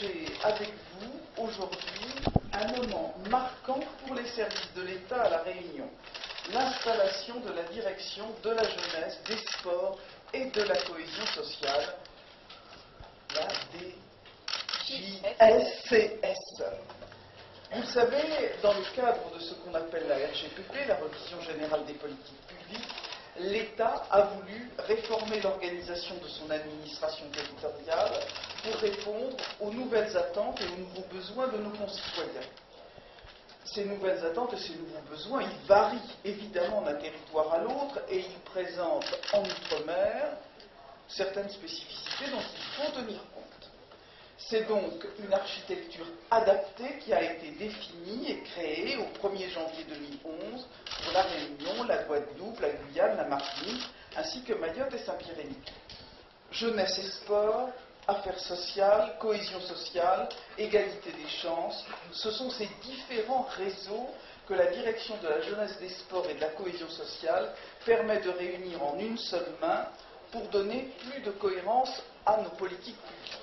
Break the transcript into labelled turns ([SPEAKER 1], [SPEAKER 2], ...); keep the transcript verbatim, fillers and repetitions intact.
[SPEAKER 1] partager avec vous aujourd'hui un moment marquant pour les services de l'État à La Réunion, l'installation de la direction de la jeunesse, des sports et de la cohésion sociale, la D J S C S. Vous savez, dans le cadre de ce qu'on appelle la R G P P, la Révision générale des politiques publiques, l'État a voulu réformer l'organisation de son administration territoriale pour répondre aux nouvelles attentes et aux nouveaux besoins de nos concitoyens. Ces nouvelles attentes et ces nouveaux besoins, ils varient évidemment d'un territoire à l'autre et ils présentent en Outre-mer certaines spécificités dont il faut tenir compte. C'est donc une architecture adaptée qui a été définie et créée au premier janvier deux mille onze pour la Réunion, la Guadeloupe, la Guyane, la Martinique, ainsi que Mayotte et Saint-Pierre-et-Miquelon. Jeunesse et sport, affaires sociales, cohésion sociale, égalité des chances, ce sont ces différents réseaux que la direction de la jeunesse, des sports et de la cohésion sociale permet de réunir en une seule main pour donner plus de cohérence à nos politiques publiques.